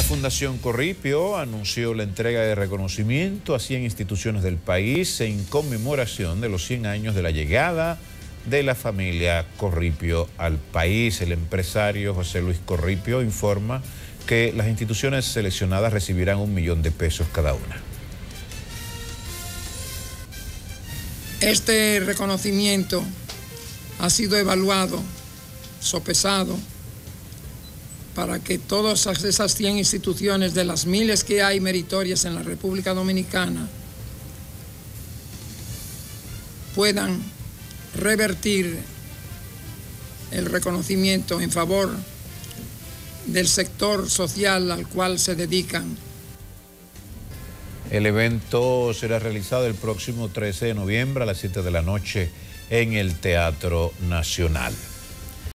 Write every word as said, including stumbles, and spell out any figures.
Fundación Corripio anunció la entrega de reconocimiento a cien instituciones del país en conmemoración de los cien años de la llegada de la familia Corripio al país. El empresario José Luis Corripio informa que las instituciones seleccionadas recibirán un millón de pesos cada una. Este reconocimiento ha sido evaluado, sopesado, para que todas esas cien instituciones de las miles que hay meritorias en la República Dominicana puedan revertir el reconocimiento en favor del sector social al cual se dedican. El evento será realizado el próximo trece de noviembre a las siete de la noche en el Teatro Nacional.